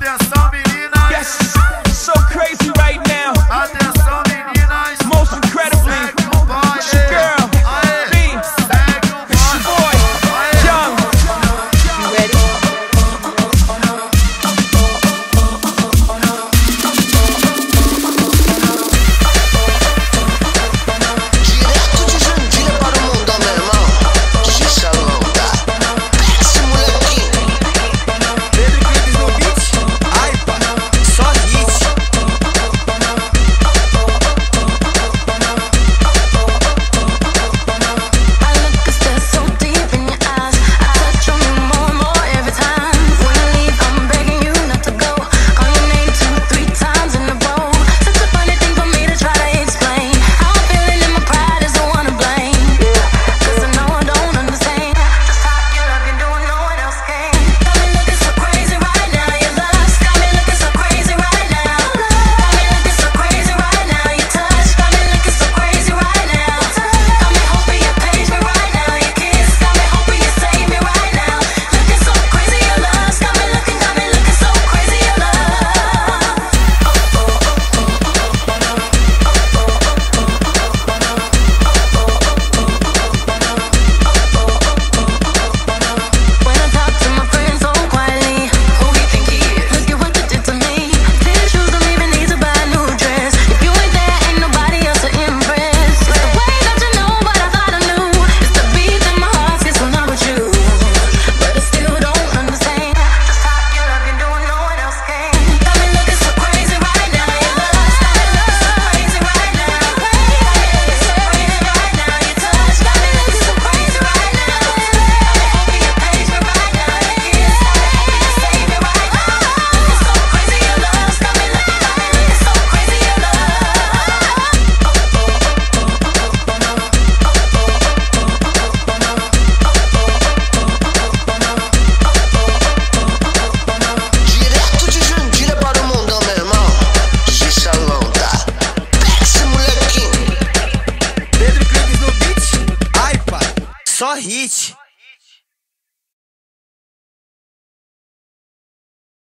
Atenção, meninas. Yes, so crazy right now. Atenção, meninas. Most incredibly, Segue o baile. it's your girl, Aê. B. Segue o It's your baile. boy, Aê. Young. You ready? Direto de Jandira para o mundão, meu irmão. Xixa louca. Desce, molequinho. Pedro Clipes no beat, ai pá, só hit. I look a stare so deep in your eyes. I touch on you more and more every time. When you leave, I'm begging you not to go. Call your name 2-3 times in a row. Such a funny thing for me to try to explain. How I'm feeling and my pride is the one to blame. 'Cause I know I don't understand just how you're looking, doing no one else can. Got me looking so crazy right now. Your lust got me looking so crazy right now. Got me looking so crazy right now. Your touch got me looking so crazy right now. Got me hoping you page me right now. Your kiss got me hoping you save me right now. Looking so crazy, your lust got me looking so crazy, your love. When I talk to my friends so quietly, who you think he is? Look at what you did to me. Tissues don't even need to buy a new dress. If you ain't there, ain't nobody else to impress. It's the way that you know what I thought I knew. It's the beat in my heart gets when I'm with you. But I still don't understand just how you're looking, doing no one else can. Got me looking so crazy right now. Your lust got me looking so crazy right now. Got me looking so crazy right now. Your touch got me looking so crazy right now. Hoping you page me right now. Your kiss got me hoping you save me right now. Looking so crazy, your lust got me looking so crazy, your love. Direto de Jandira para o mundão, meu irmão. Xixa louca. Desce, molequinho. Pedro Clipes no beat, ai pá, só hit.